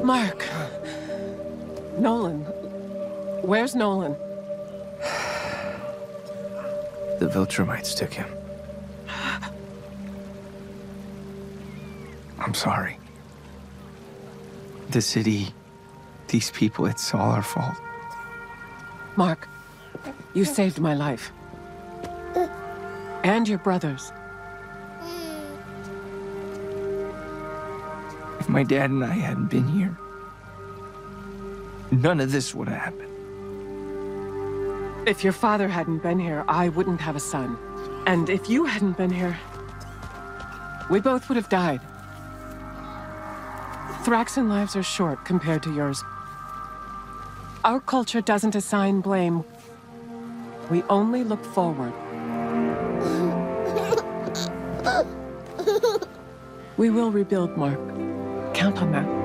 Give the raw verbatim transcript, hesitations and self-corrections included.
Mark. Nolan. Where's Nolan? The Viltrumites took him. I'm sorry. The city, these people, it's all our fault. Mark, you saved my life. And your brother's. If my dad and I hadn't been here, none of this would have happened. If your father hadn't been here, I wouldn't have a son. And if you hadn't been here, we both would have died. Thraxan lives are short compared to yours. Our culture doesn't assign blame. We only look forward. We will rebuild, Mark. Count on that.